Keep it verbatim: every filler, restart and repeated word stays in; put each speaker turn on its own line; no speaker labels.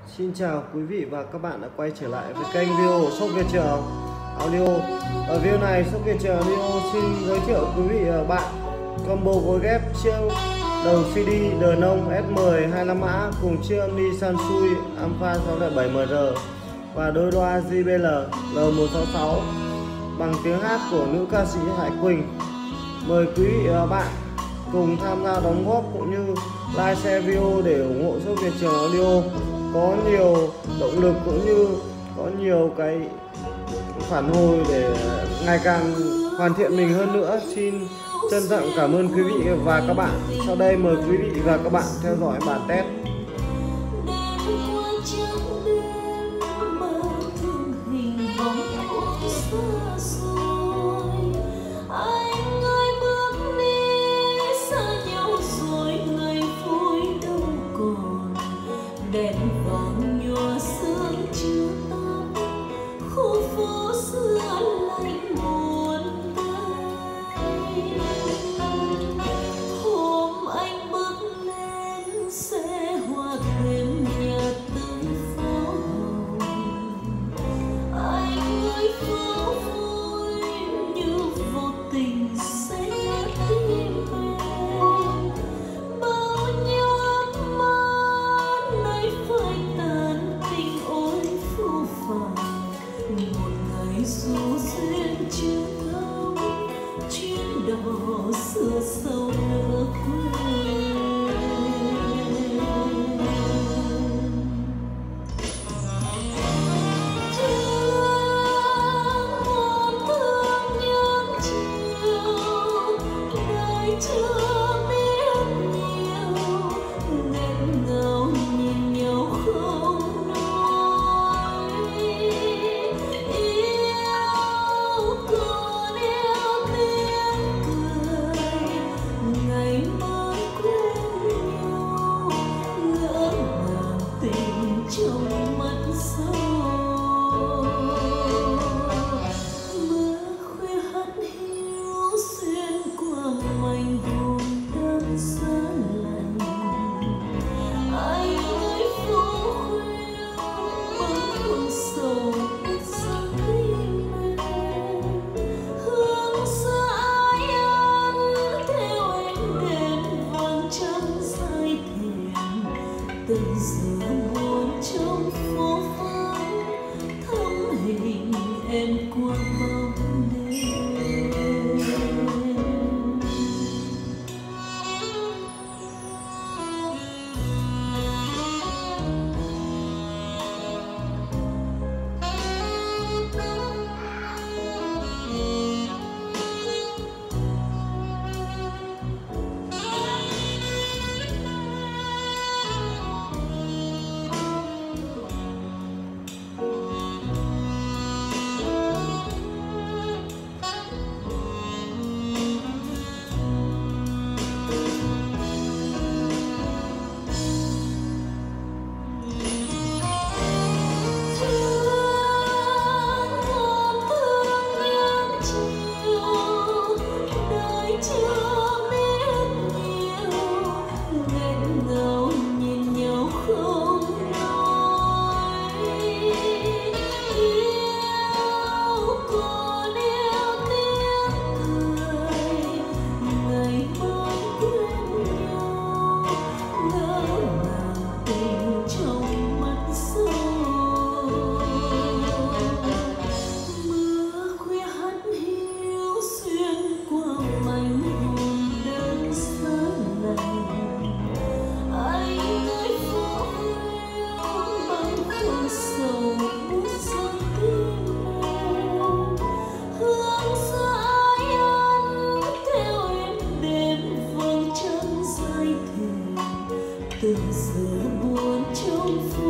Xin chào quý vị và các bạn đã quay trở lại với kênh video Sốc Việt Trường Audio. Ở video này Sốc Việt Trường Audio xin giới thiệu quý vị và bạn combo gối ghép chiếc đầu xê đê The Nong S mười hai mươi lăm mã cùng chiếc âm đi Sansui Alpha sáu phẩy bảy M R và đôi loa J B L L một sáu sáu bằng tiếng hát của nữ ca sĩ Hải Quỳnh. Mời quý vị và bạn cùng tham gia đóng góp cũng như like share video để ủng hộ Sốc Việt Trường Audio có nhiều động lực cũng như có nhiều cái phản hồi để ngày càng hoàn thiện mình hơn nữa. Xin trân trọng cảm ơn quý vị và các bạn. Sau đây mời quý vị và các bạn theo dõi bản test.
Đèn vàng nhòa sương chưa tắt, khu phố xưa lạnh buồn tênh. Hôm anh bước lên xe hoa thêm nhà tới phố hồng, anh ơi phố vui như vô tình sẽ nhớ tim em. Bao nhiêu ước mơ nay phai tàn, tình ôi phũ phàng. Một ngày du duyên chưa thấu, chuyến đò xưa sâu lỡ quên. Thương một thương nhớ chiều, đời chưa biết nhiều, nghẹn ngào nhìn nhau không nói. Yêu còn yêu tiếng cười, ngày mới quên nhau, ngỡ ngàng tình trong mắt sâu. Mưa khuya hắt hiu xuyên qua mảnh vùng đêm giá lạnh. Anh ơi phố khuya bâng khuâng sầu buốt giá tim em. Hương xa ai ăn theo em đến vàng trắng dài thềm. Từng giờ buồn trong phố vắng, thắm hình em qua bóng đêm. Từng giờ buồn trong phố